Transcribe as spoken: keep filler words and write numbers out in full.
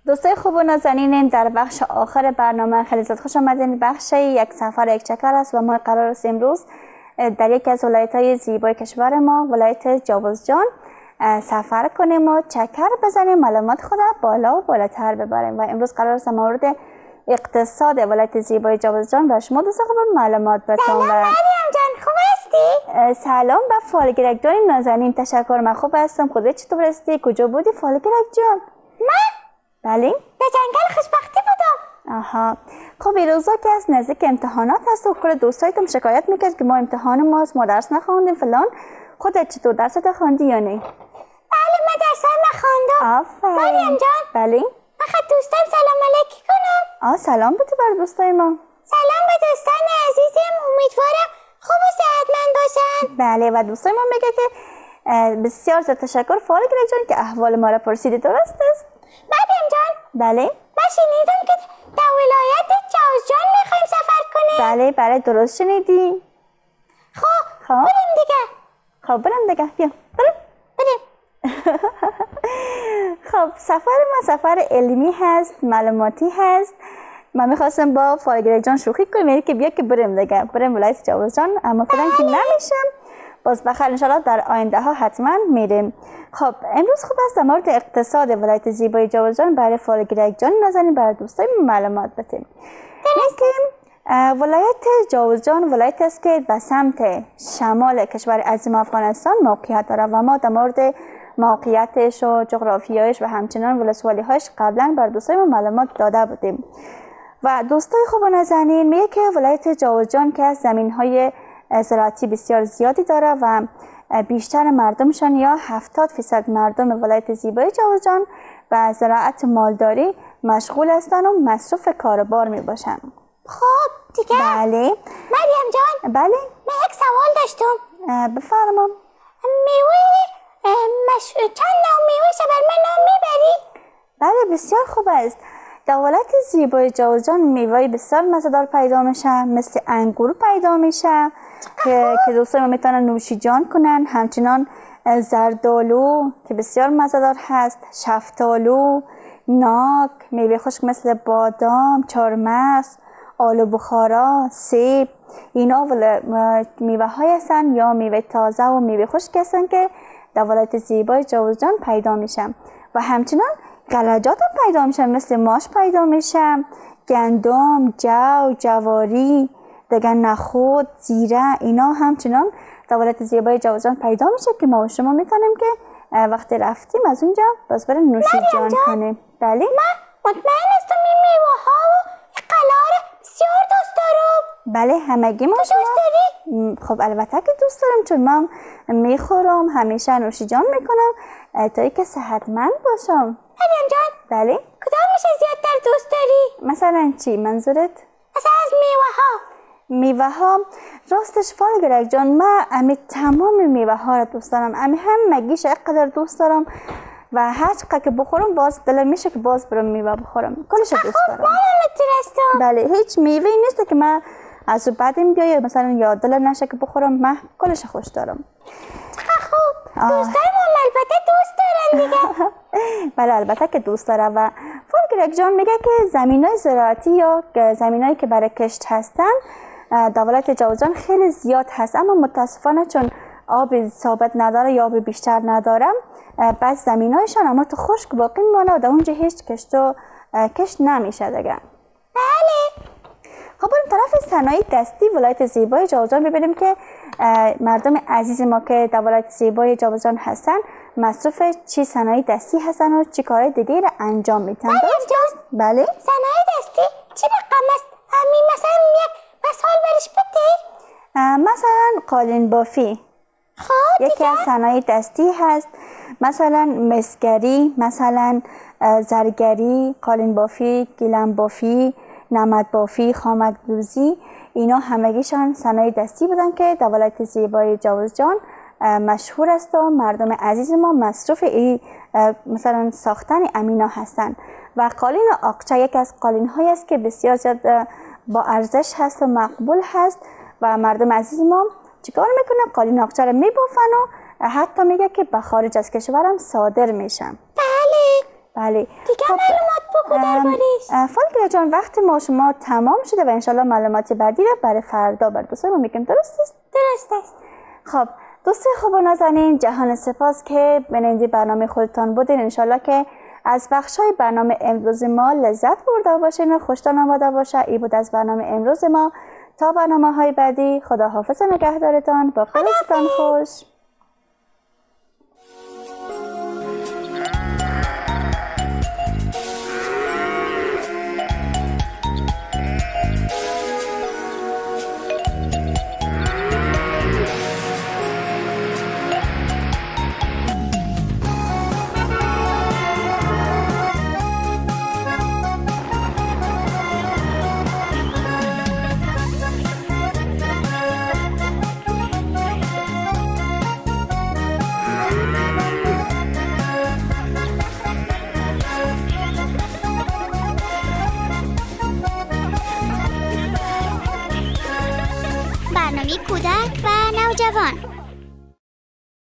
دوستای خوب و نازنین، در بخش آخر برنامه خیلی زیاد خوش آمدین. بخش یک سفر یک چکر است و ما قرار است امروز در یکی از ولایت‌های زیبای کشور ما، ولایت جاوزجان سفر کنیم و چکر بزنیم، معلومات خود بالا و بالاتر ببریم. و امروز قرار است مورد اقتصاد ولایت زیبای جاوزجان و شما دوستان خوب معلومات بدم. سلام مریم جان، خوب هستی؟ سلام به فالگرک جان نازنین، تشکر، من خوب هستم. خودت چطور هستی؟ کجا بودی فالگرک جان؟ من؟ بله؟ در جنگل خوشبختی بودم. آها، خب این روزا که از نزدیک امتحانات هست و کل دوستایتم شکایت میکرد که ما امتحان ماست، ما درس نخوندیم فلان. خودت چطور درست خوندی یا نه؟ بله من درسم نخوندم. آفرین مریم جان. بله؟ من خواهد دوستان سلام علیکی کنم. آه سلام بوده بر دوستای ما. سلام به دوستان عزیزم، امیدوارم خوب و صحتمند باشن. بله و دوستای ما میگه که بسیار زیاد تشکر فالگرک جان که احوال ما را پرسیدی، درست است؟ مریم جان. بله؟ من شنیدم که در ولایت جاوزجان میخوایم سفر کنیم. بله بله درست شنیدی. خب خب بریم دیگه. خب بریم دیگه، بیا بریم بریم. خب سفر ما سفر علمی هست، معلوماتی هست. من میخواستم با فالگرک جان شوخی کنم، یعنی که بیا که بریم دیگه، بریم ولایت جاوزجان، اما فعلا که نمیشم، باز بخیر انشاءالله در آینده ها حتما میریم. خب امروز خوب است در مورد اقتصاد ولایت زیبای جاوزجان برای فالگرک جان نازنین برای دوستای معلومات بدیم. میگیم ولایت جاوزجان ولایت است که به سمت شمال کشور عظیم افغانستان موقعیت دارد و ما در مورد موقعیتش و جغرافیایش و همچنان ولسوالی‌هاش قبلا بر دوستای ما معلومات داده بودیم. و دوستای خوب و نازنین، میگه که ولایت جاوزجان که از زمین‌های زراعتی بسیار زیادی داره و بیشتر مردمشان یا هفتاد درصد مردم ولایت زیبای جاوزجان به زراعت مالداری مشغول هستند و مصروف کاربار می باشند. خب دیگه. بله مریم جان. بله من یک سوال داشتم. بفرما. میوه مش... چند نوع میوه بر من نام میبری؟ بله بسیار خوب است. در ولایت زیبای جاوزجان میوه بسیار مزه‌دار پیدا میشه، مثل انگور پیدا میشه که که دوستان ما میتونن نوشیجان کنن، همچنان زردالو که بسیار مزه‌دار هست، شفتالو، ناک، میوه خشک مثل بادام، چهارمغز، آلو بخارا، سیب، اینا میوه های هستن یا میوه تازه و میوه خشک هستن که در ولایت زیبای جاوزجان پیدا میشن. و همچنان غلجات هم پیدا میشن، مثل ماش پیدا میشه، گندم، جو، جواری، دیگه نخود، زیره، اینا همچنان در ولایت زیبای جاوزجان پیدا میشه که ما و شما میتونیم که وقتی رفتیم از اونجا باز بریم نوشیجان کنیم. بله من مطمئن هستم این میوه ها و قلار بسیار دوست دارم. بله همگی ما. دوست داری؟ خب البته که دوست دارم، چون من میخورم، همیشه نوشیجان میکنم تا اینکه صحتمند باشم. مریم جان. بله کدام میشه زیادتر دوست داری؟ مثلا چی منظورت؟ مثلا از میوه ها. میوه ها راستش فالگرک جان، من امی تمام میوه ها را دوست دارم، امی هم مگیش اینقدر دوست دارم و هر چقدر که بخورم باز دلم میشه که باز برم میوه بخورم، کلش دوست دارم. خب من بله هیچ میوه نیست که من از بعدم بیاید مثلا یا دلم نشه که بخورم، من کلش خوش دارم. خوب دوستای ما البته دوست دارن دیگه. بله البته که دوست داره. و فالگرک جان میگه که زمینای زراعتی یا زمینایی که برای کشت هستن در ولایت جاوزجان خیلی زیاد هست، اما متاسفانه چون آب ثابت نداره یا آب بیشتر نداره، بعض زمینایشان اما تو خشک باقی میمونه و در اونجا هیچ کشت و کشت نمیشه دیگه. بله. خب بریم طرف صنایع دستی ولایت زیبای جاوزجان ببینیم که مردم عزیز ما که در ولایت زیبای جاوزجان هستن مصروف چی صنایع دستی هستن و چی کارهای دیگه را انجام میدن. مریم جان. بله صنایع دستی چی رقم است؟ همین مثلا یک مثال برش بده. مثلا قالین بافی خب یکی از صنایع دستی هست، مثلا مسگری، مثلا زرگری، قالین بافی، گیلم بافی، نمد بافی، خامک دوزی، اینا همگیشان صنایع دستی بودن که در ولایت زیبای جاوزجان مشهور است و مردم عزیز ما مصروف ای مثلا ساختن امینا هستند. و قالین آقچه یک از قالین هایی است که بسیار زیاد با ارزش هست و مقبول هست و مردم عزیز ما چیکار میکنه؟ قالین آقچه رو میبافن و حتی میگه که به خارج از کشورم صادر میشن. بله بله. دیگه خب، معلومات بگو دربارش. فالگیرا جان وقت ما شما تمام شده و انشالله معلومات بعدی رو برای فردا بر دوستان ما میگم. درست است؟ درست است. خب دوست خوب و نازنین، جهان سپاس که بیننده برنامه خودتان بودین. انشالله که از بخشای برنامه امروز ما لذت برده باشین و خوشتان آمده باشه. این بود از برنامه امروز ما. تا برنامه های بعدی، خدا حافظ و نگهدارتان. با خودتان خوش. برنامه کودک و نوجوان